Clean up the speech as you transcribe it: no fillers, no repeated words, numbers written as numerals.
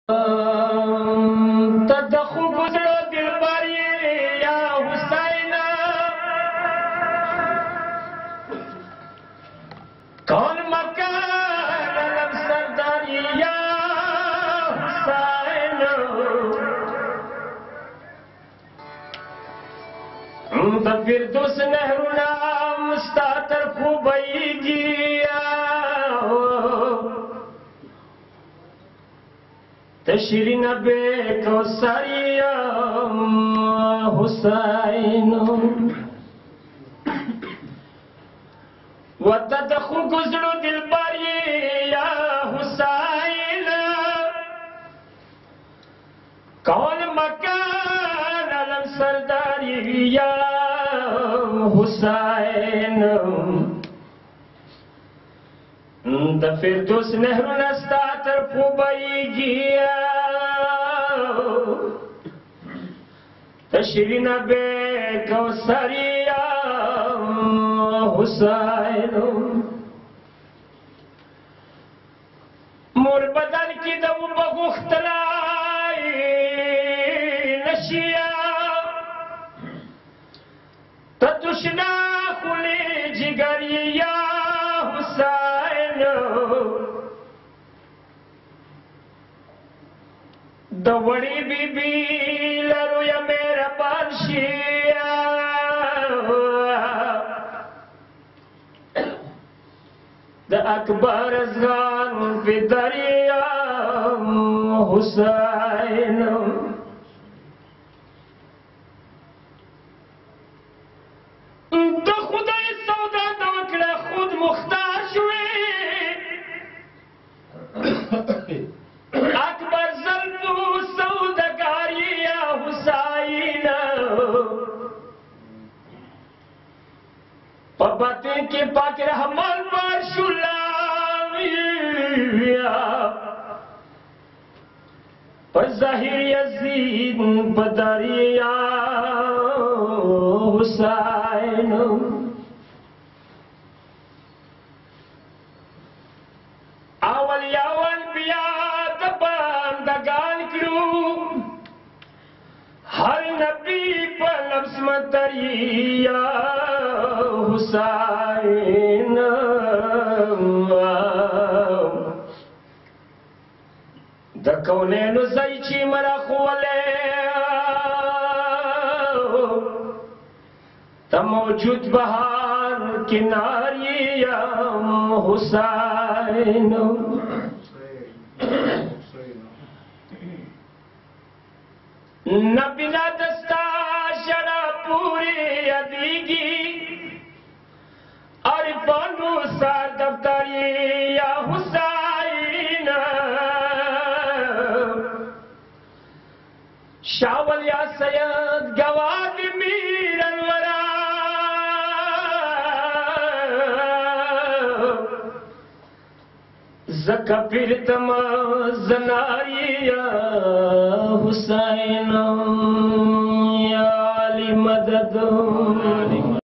तदखु गुजरो दिल पर या हुसैन कौन मकान लब सरदारी या हुसैन फिरदौस नेहरू नाम मुस्तातर खूबई गिया तशरीन बे कौसरिया हुसैन वतदखु गुजरो दिल पर या हुसैन कौन मकान अलम सरदारी या हुसैन फिरदौस नेहरू नस्तातर खूबई गिया तशरीन बे कौसरिया हुसैन मोर बदन की दऊ बगुख्तलाई नशिया तदुशना खुले जिगरिया हुसैन दवड़ी बीबी लरू या मेरा बादशिया द अकबर अज़गान पे दरिया हुसैन द खुदा सौदा दवकड़ा खुद मुख्तार शुए अकबर जल्दू सौदगारिया हुसैन पबते के पाक रहमान पर शुलामिया पर ज़ाहिर यज़ीद बदरिया हुसैन आवल यावल बियाद बंदगान क्रू हर नबी पर लफ्ज़ मतरिया हुसैन द कौनैन ज़ईची मरा खोले त मौजूद बहार किनारिया हुसैन नबिना दस्ता शरा पूरी अदीगी और बानू सा दफ्तरिया हुसैन शावल या सैयद गवाद मीर अनवरा ज़का फिर तम ज़नारिया हुसैन या अली मदद।